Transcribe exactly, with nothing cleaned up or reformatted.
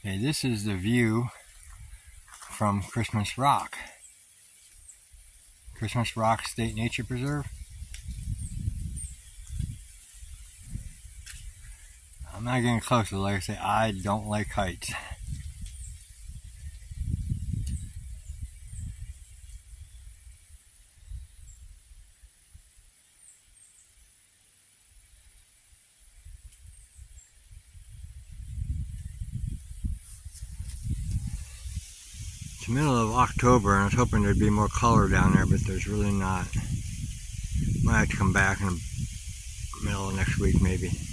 Okay, this is the view from Christmas Rock. Christmas Rock State Nature Preserve. I'm not getting closer, like I say, I don't like heights. It's the middle of October and I was hoping there'd be more color down there, but there's really not. Might have to come back in the middle of next week maybe.